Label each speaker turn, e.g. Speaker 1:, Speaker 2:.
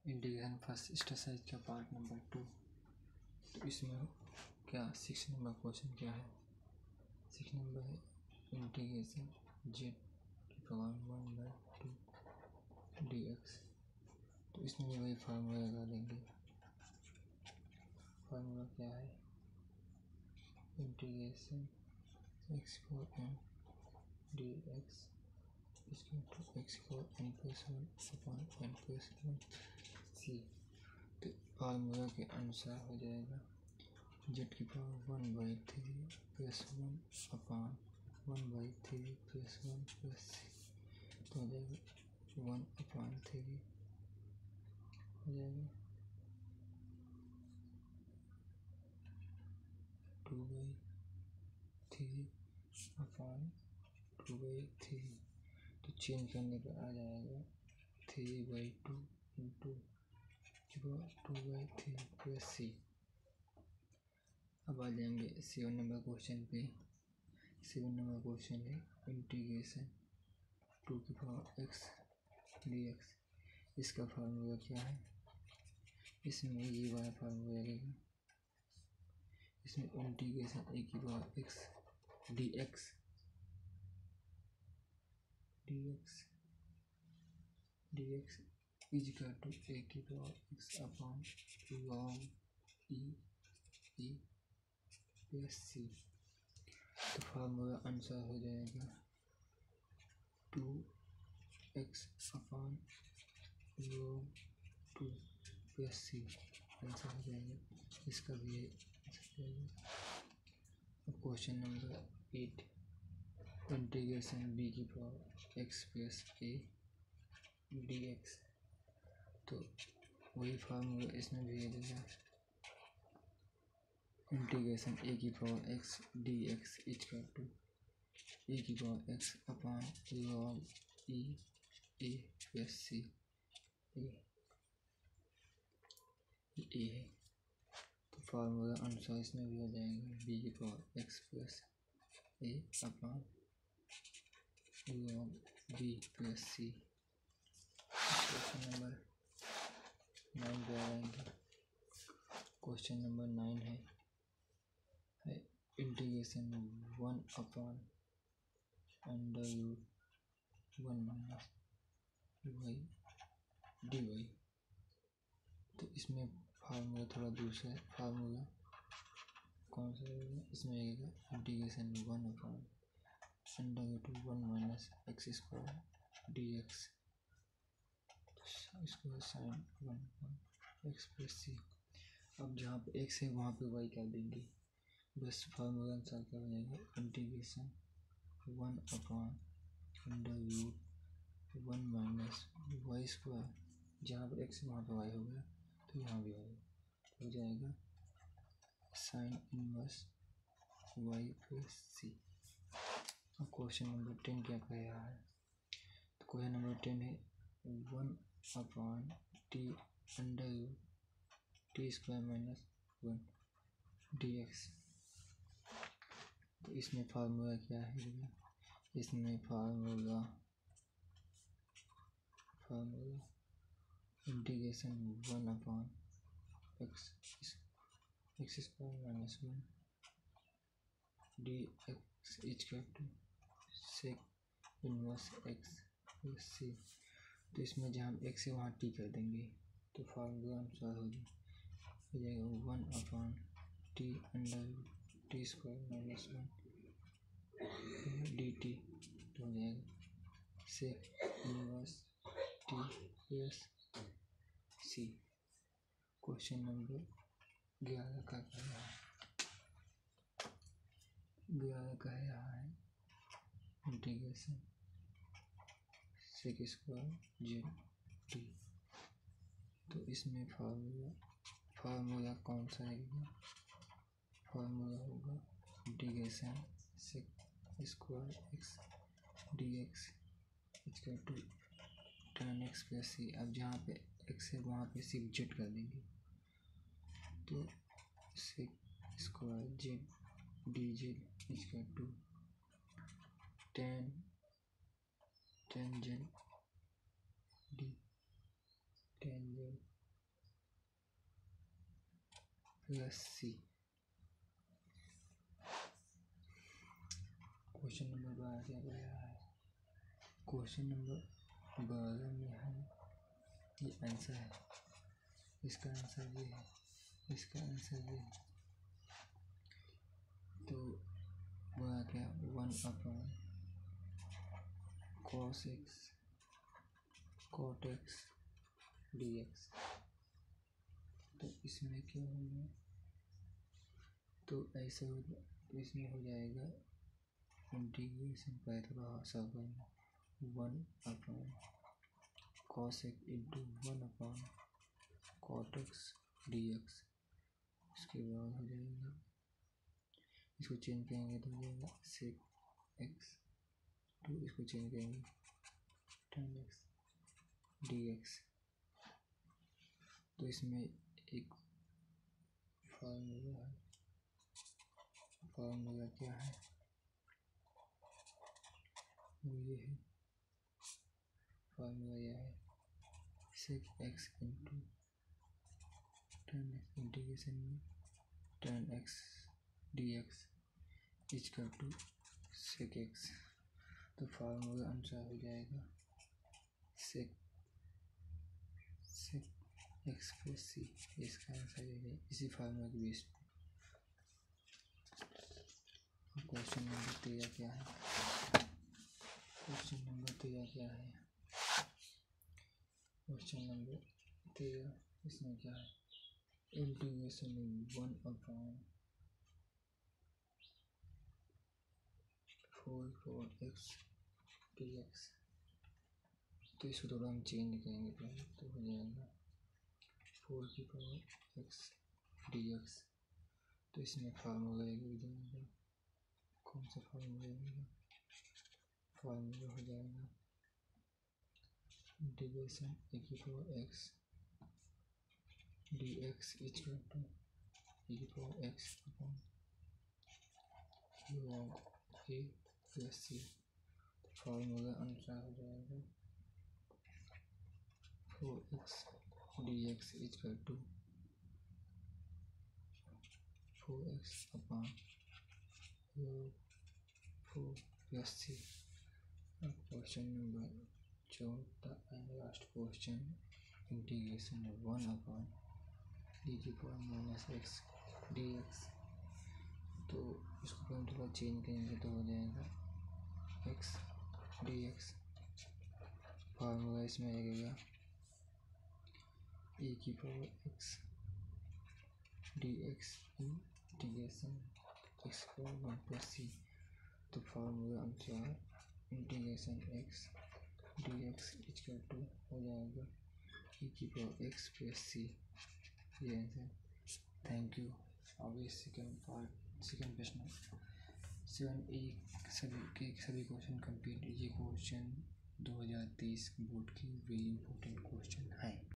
Speaker 1: Integration first exercise का part number 2। तो इसमें क्या 6 नंबर क्वेश्चन क्या है? 6 नंबर है इंटीग्रेशन जेड की पावर 1/2 dx। तो इसमें भी वही फार्मूला लगा देंगे। फार्मूला क्या है? Integration x4n dx x4n+1/n+1c। तो फार्मूला के अनुसार हो जाएगा जेड की पावर 1/3 +1 अपान 1/3 +1 +c। तो हो जाएगा 1/3 हो जाएगा 2/3 अपान 2/3। तो चेंज करने पर आ जाएगा 3/2 इंटू 2/3 +c। अब आ जाएंगे 7 नंबर क्वेश्चन पे। 7 नंबर क्वेश्चन है इंटीग्रेशन 2 की पावर x dx। इसका फार्मूला क्या है? इसमें ये वाला फार्मूला लगेगा। इसमें इंटीग्रेशन a की power x dx is equal to a की power x upon log e plus c। तो फार्मूला आंसर हो जाएगा 2x upon log 2 plus c। Answer हो जाएगा। इसका भी आंसर जाएगा। अब क्वेश्चन नंबर 8 इंटीग्रेशन b की power x plus a dx। तो वही फार्मूला इसमें भी देगा। इंटीग्रेशन a की power x dx equal to a की power x upon log e a plus c। ए है तो फार्मूला अनुसार इसमें भी हो जाएगा b की power x plus a upon log b plus c। Question number 9 पे आएंगे। क्वेश्चन नंबर 9 है integration 1 upon √1 minus y dy। तो इसमें फार्मूला थोड़ा दूसरा है। फार्मूला कौन सा रहेगा? इसमें रहेगा integration 1 upon √1 minus x² dx square sine 1 x plus c। अब जहाँ पे x है वहाँ पे y कर देंगे। बस फार्मूला अनुसार क्या हो जाएगा? Integration 1 upon √1 minus y²। जहाँ पे x है वहाँ पे y हो गया तो यहाँ भी हो जाएगा sine inverse y plus c। अब क्वेश्चन नंबर 10 क्या कह रहा है? तो क्वेश्चन नंबर 10 है 1 अपान t² माइनस 1 dx। तो इसमें फार्मूला क्या है? इसमें formula integration 1 upon x² minus 1 dx equal to sec inverse x plus c। तो इसमें जहाँ x है वहाँ t कर देंगे। तो फार्मूला अनुसार हो जाएगा 1 अपान t² माइनस 1 dt। तो हो जाएगा sec inverse t plus c। Question number 11 का कह रहा है इंटीग्रेशन sec² z t। तो इसमें फार्मूला कौन सा रहेगा? फार्मूला होगा integration sec² x dx equal to tan x plus c। अब जहाँ पे x है वहाँ पे सिर्फ z कर देंगे। तो sec² z dz equal to tan z plus C. Question number 12 क्या कह रहा है? क्वेश्चन नंबर 12 में है ये आंसर है, इसका आंसर ये है, इसका आंसर ये है। तो वह क्या 1/cos x cot x dx। तो इसमें क्या होगा? तो ऐसा हो, तो इसमें हो जाएगा integration Pythagoras 1/cos x into 1/cot x dx। उसके बाद हो जाएगा, इसको चेंज करेंगे तो हो जाएगा sec x, तो इसको चेंज करेंगे tan x dx। तो इसमें एक फार्मूला है, फार्मूला क्या है? वो ये है, फार्मूला यह है sec x into tan x integration में tan x dx equal to sec x। तो फार्मूला अनुसार हो जाएगा sec x प्लस सी। इसका आंसर है इसी फार्मूला के बेस पे। क्वेश्चन नंबर 13 क्या है? क्वेश्चन नंबर 13 क्या है? क्वेश्चन नंबर 13 इसमें क्या है? Integration 1/4 x dx। तो इसको थोड़ा हम चेंज करेंगे पहले, तो हो जाएगा 4 x dx। तो इसमें फार्मूला एक हो जाएगा, कौन सा फार्मूला होगा? फार्मूला हो जाएगा integration x dx equal to x upon a plus C. Formula अनुसार हो जाएगा 4x dx equal to 4x upon 4 plus C. अब question number 14 and last question, integration 1/e−x dx। तो इसको हम थोड़ा चेंज करेंगे तो हो जाएगा x dx। फार्मूला इसमें लगेगा e⁻x dx integration x/1 plus सी। तो फार्मूला अनुसार integration x dx equal to हो जाएगा e⁻x प्लस सी। ये आंसर। Thank you. अभी सेकेंड प्रश्न 7A सभी क्वेश्चन कंप्लीट। ये क्वेश्चन 2023 बोर्ड की वेरी इंपॉर्टेंट क्वेश्चन है।